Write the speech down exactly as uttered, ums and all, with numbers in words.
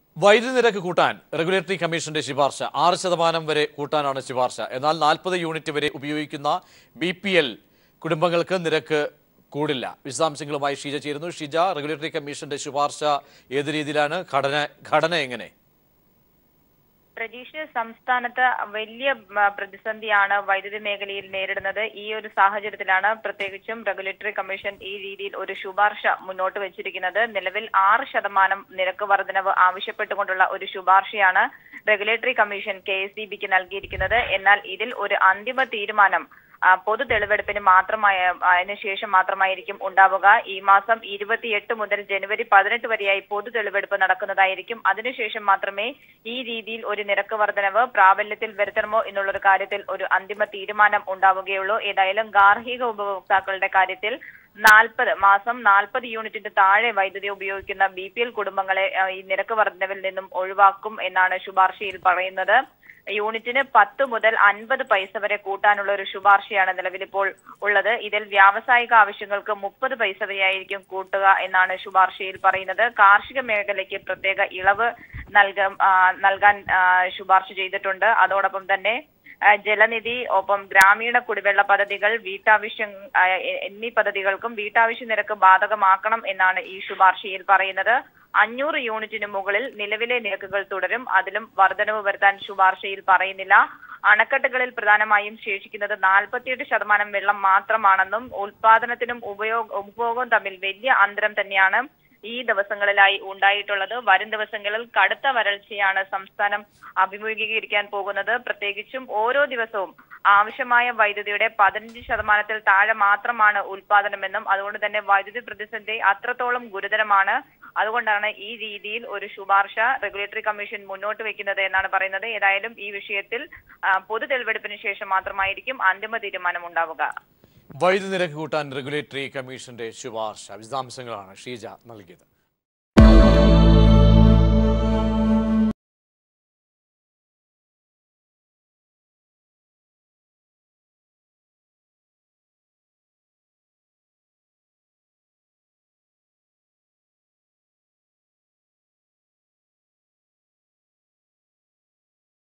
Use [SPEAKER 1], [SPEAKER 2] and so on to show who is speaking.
[SPEAKER 1] വൈദ്യുതി നിരക്ക് കൂട്ടാൻ റെഗുലേറ്ററി കമ്മീഷന്റെ ശുപാർശ ആറ് ശതമാനം വരെ കൂട്ടാനാണ് ശുപാർശ. എന്നാൽ നാൽപ്പത് യൂണിറ്റ് വരെ ഉപയോഗിക്കുന്ന ബി പി എൽ കുടുംബങ്ങൾക്ക് നിരക്ക് കൂടില്ല. വിശദാംശങ്ങളുമായി ഷീജ ചേരുന്നു. ഷീജ, റെഗുലേറ്ററി കമ്മീഷന്റെ ശുപാർശ ഏത് രീതിയിലാണ്? ഘടന ഘടന എങ്ങനെ?
[SPEAKER 2] പ്രതീക്ഷ സംസ്ഥാനത്ത് വലിയ പ്രതിസന്ധിയാണ് വൈദ്യുതി മേഖലയിൽ നേരിടുന്നത്. ഈ ഒരു സാഹചര്യത്തിലാണ് പ്രത്യേകിച്ചും റെഗുലേറ്ററി കമ്മീഷൻ ഈ രീതിയിൽ ഒരു ശുപാർശ മുന്നോട്ട് വെച്ചിരിക്കുന്നത്. നിലവിൽ ആറ് ശതമാനം നിരക്ക് വർധനവ് ആവശ്യപ്പെട്ടുകൊണ്ടുള്ള ഒരു ശുപാർശയാണ് regulatory commission K S E ബിക്ക് നൽകിയിരിക്കുന്നത്. എന്നാൽ ഇതിൽ ഒരു അന്തിമ തീരുമാനം പൊതു തെളിവെടുപ്പിന് മാത്രമായ അതിനു ശേഷം മാത്രമായിരിക്കും ഉണ്ടാവുക. ഈ മാസം ഇരുപത്തിയെട്ട് മുതൽ ജനുവരി പതിനെട്ട് വരെയായി പൊതു തെളിവെടുപ്പ് നടക്കുന്നതായിരിക്കും. അതിനുശേഷം മാത്രമേ ഈ രീതിയിൽ ഒരു നിരക്ക് വർധനവ് പ്രാബല്യത്തിൽ വരുത്തണമോ എന്നുള്ളൊരു കാര്യത്തിൽ ഒരു അന്തിമ തീരുമാനം ഉണ്ടാവുകയുള്ളൂ. ഏതായാലും ഗാർഹിക ഉപഭോക്താക്കളുടെ കാര്യത്തിൽ നാൽപ്പത് മാസം നാൽപ്പത് യൂണിറ്റിന്റെ താഴെ വൈദ്യുതി ഉപയോഗിക്കുന്ന ബി പി എൽ കുടുംബങ്ങളെ ഈ നിരക്ക് വർധനവിൽ നിന്നും ഒഴിവാക്കും എന്നാണ് ശുപാർശയിൽ പറയുന്നത്. യൂണിറ്റിന് പത്ത് മുതൽ അൻപത് പൈസ വരെ കൂട്ടാനുള്ള ഒരു ശുപാർശയാണ് നിലവിലിപ്പോൾ ഉള്ളത്. ഇതിൽ വ്യാവസായിക ആവശ്യങ്ങൾക്ക് മുപ്പത് പൈസ വരെയായിരിക്കും കൂട്ടുക എന്നാണ് ശുപാർശയിൽ പറയുന്നത്. കാർഷിക മേഖലയ്ക്ക് പ്രത്യേക ഇളവ് നൽകാൻ നൽകാൻ ശുപാർശ ചെയ്തിട്ടുണ്ട്. അതോടൊപ്പം തന്നെ ജലനിധി, ഒപ്പം ഗ്രാമീണ കുടിവെള്ള പദ്ധതികൾ, വീട്ടാവശ്യം എന്നീ പദ്ധതികൾക്കും വീട്ടാവശ്യ നിരക്ക് ബാധകമാക്കണം എന്നാണ് ഈ ശുപാർശയിൽ പറയുന്നത്. അഞ്ഞൂറ് യൂണിറ്റിന് മുകളിൽ നിലവിലെ നിരക്കുകൾ തുടരും. അതിലും വർധനവ് വരുത്താൻ ശുപാർശയിൽ പറയുന്നില്ല. അണക്കെട്ടുകളിൽ പ്രധാനമായും ശേഷിക്കുന്നത് നാൽപ്പത്തിയെട്ട് ശതമാനം വെള്ളം മാത്രമാണെന്നും ഉൽപാദനത്തിനും ഉപയോഗ ഉപഭോഗവും തമ്മിൽ വലിയ അന്തരം തന്നെയാണ് ഈ ദിവസങ്ങളിലായി ഉണ്ടായിട്ടുള്ളത്. വരും ദിവസങ്ങളിൽ കടുത്ത വരൾച്ചയാണ് സംസ്ഥാനം അഭിമുഖീകരിക്കാൻ പോകുന്നത്. പ്രത്യേകിച്ചും ഓരോ ദിവസവും ആവശ്യമായ വൈദ്യുതിയുടെ പതിനഞ്ച് ശതമാനത്തിൽ താഴെ മാത്രമാണ് ഉൽപാദനമെന്നും അതുകൊണ്ട് തന്നെ വൈദ്യുതി പ്രതിസന്ധി അത്രത്തോളം ഗുരുതരമാണ്. അതുകൊണ്ടാണ് ഈ രീതിയിൽ ഒരു ശുപാർശ റെഗുലേറ്ററി കമ്മീഷൻ മുന്നോട്ട് വെക്കുന്നത് എന്നാണ് പറയുന്നത്. ഏതായാലും ഈ വിഷയത്തിൽ പൊതു തെളിവെടുപ്പിന് ശേഷം മാത്രമായിരിക്കും അന്തിമ തീരുമാനം ഉണ്ടാവുക.
[SPEAKER 1] വൈദ്യുതി നിരക്ക് കൂട്ടാൻ റെഗുലേറ്ററി കമ്മീഷന്റെ ശുപാർശ. വിശദാംശങ്ങളാണ് ഷീജ നൽകിയത്.